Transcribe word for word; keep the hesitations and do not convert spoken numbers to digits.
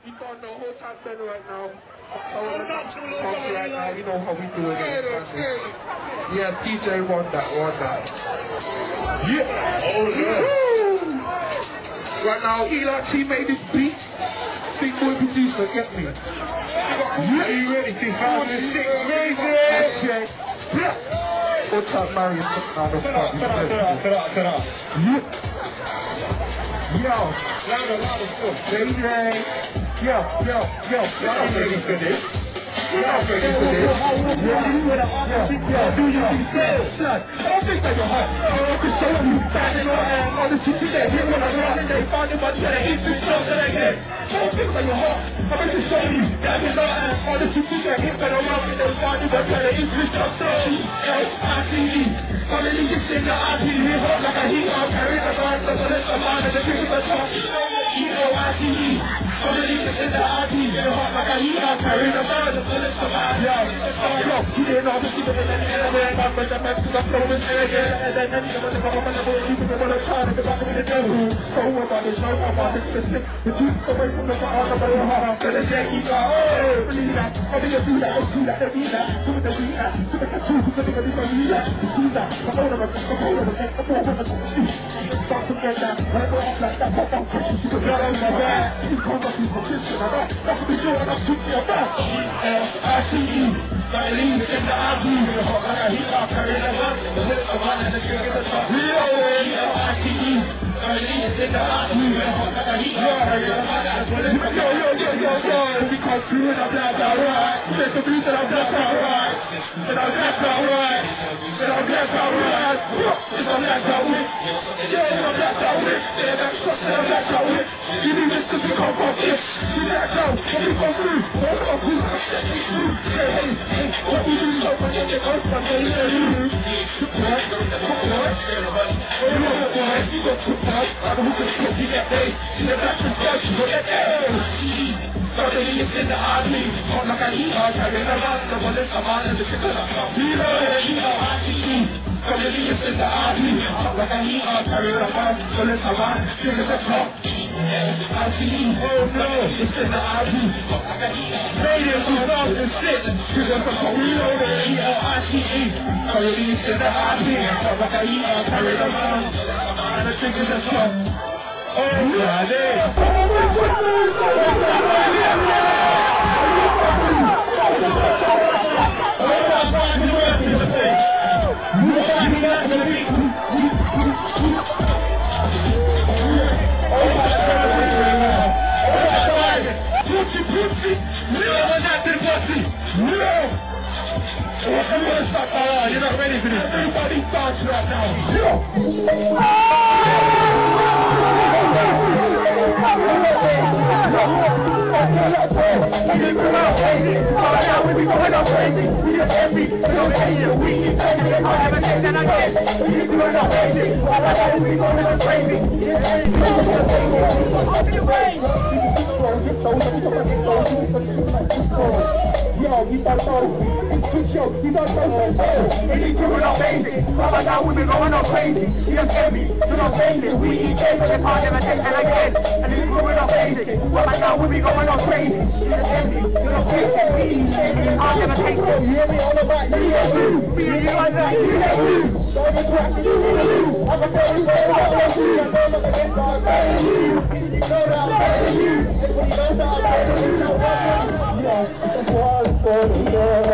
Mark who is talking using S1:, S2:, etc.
S1: You don't know whole time better right now. So right now, you know how we do it. Yeah, D J won that, won that. Yeah. Oh yeah. Right now, Eli T made this beat. Big boy producer, get me. Yeah, you ready? two thousand six, Mayday. Okay. Yeah. What's up, Marion? Cut out, cut out, cut out, cut out. Yeah. Yo. Louder, louder, still. Mayday. Yo, yo, yo, y'all ready for this? Y'all ready for this? Yeah, do you see this? Son, I don't think that you're hot. I can show you that in your hand. All the chicks that hit when I run and they find the money that eats and stuff that I get. I don't think that you're hot. I can show you that in your hand. All the chicks that hit when I run and they find the money that eats and stuff that I get. I see you. Finally, you sing the I T. We hot like a heat. I'm carrying the vibes of the list of mine and the triggers are tough. You know I see you. Finally, you sing the I T. You're hot like a heat. I'm carrying the vibes of the list of mine. Yo, yo, you didn't know the people in the air. My friends are messed up, throwing air. And then any of us are going to go and you can want to try to get back in the devil. So about this, no about this, the stick. The juice away from the bar, the bar, heart. And the Yankee go, oh, believe that. I'll be a do that, I'll do that, I'll do that. Do it, do that. Do it, do that. Do it, do that. Do that. I'm going to make a hold of it. I'm going to make a hold. Start to get that. When I go off like that, pop on, push you to get on my back. You come up, you push it, I'm back. That's what we do, and I'll shoot your back. I see you. Finally, you send the I T. You're hot like a heat, I'll carry the bus. The lips of mine and the triggers are tough. I see you. Finally, you send the I T. You're hot like a heat, I'll carry the bus. Yo, yo, yo, yo, yo. Because you and I'm black out right. Take the beat that I'm black out right. And I'm black out right. And I'm black out right. It's I'm black out with. Yeah, I'm black out with. Yeah, that's just that I'm black out with. You need this cause we come from this. We black out. What we come through. What we come through. Hey, hey, hey. What we do so when you get up. I'm going to lose. Support. Support. Oh, you know what, boy. You got support. I don't know who can skip. You get days. See the black is black. You got that ass. Finally, you send the I T. Hot like a heat. I'll carry the run. The bullets are mine and the triggers are tough. You know I T E. Finally, you send the I T. Hot like a heat. I'll carry the run. Bullets are mine. Triggers are tough. I T E. Oh no. You send the I T. Hot like a heat. Mayday two thousand six. Triggers are tough. You know I T E. Finally, you send the I T. Hot like a heat. I'll carry the run. Bullets are mine and the triggers are tough. Oh, yeah, you're not ready for this. Everybody dance right now. We be going up crazy. We just every, we don't hate it. We keep taking it. I'll never take that again. We be going up crazy. We be going up crazy. Yo, you don't know. It's too show. You don't know. We keep going up crazy. Right now we be going up crazy. You just get me. You don't crazy. We eat cake, but I never take that again. And we be going up crazy. Right now we be going up crazy. You just get me. You don't crazy. We eat cake, but I never take that. You hear me on the back? You get you. We eat like that. You get you. Don't be cracking. You get you. I'm a very very hot like you. I know that against I'm better you. You know that I'm better you. Everybody knows that I'm better you. Yo, it's a wild story, yeah.